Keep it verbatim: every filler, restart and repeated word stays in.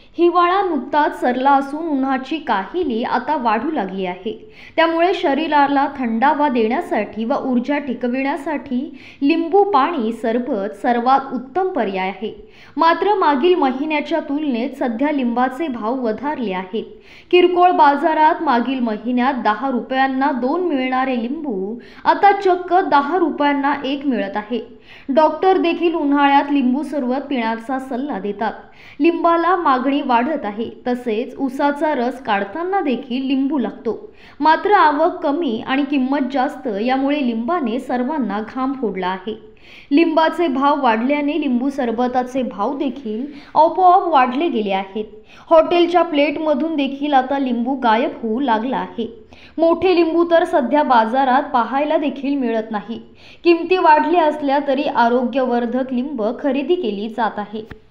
हिवाळा नुकताच सरला असून उन्हाची काहिली आता वाढू लागली आहे। त्यामुळे शरीराला थंडावा देण्यासाठी व ऊर्जा टिकविण्यासाठी लिंबू पाणी सरबत सर्वात उत्तम पर्याय आहे। मात्र मागील महिन्याच्या तुलनेत सध्या लिंबाचे भाव वधारले आहेत। किरकोळ बाजारात मागील महिन्यात दहा रुपयांना दोन मिळणारे लिंबू आता चक्क दहा रुपयांना एक मिळत आहे। डॉक्टर देखील उन्हाळ्यात लिंबू सरबत पिण्याचा सल्ला देतात। लिंबाला मागणी वाढत आहे, तसेच ऊसाचा रस काढताना देखील लिंबू लागतो। मात्र आवक कमी आणि किंमत जास्त, यामुळे लिंबाने सर्वांना घाम फोडला आहे। लिंबाचे भाव वाढल्याने लिंबू सरबताचे भाव देखील आपोआप वाढले गेले आहेत। हॉटेलच्या प्लेटमधून देखील आता लिंबू गायब होऊ लागला आहे। मोठे लिंबू तर सध्या बाजारात पाहायला देखील मिळत नाही। किमती वाढल्या असल्या तरी आरोग्यवर्धक लिंब खरेदी केली जात आहे।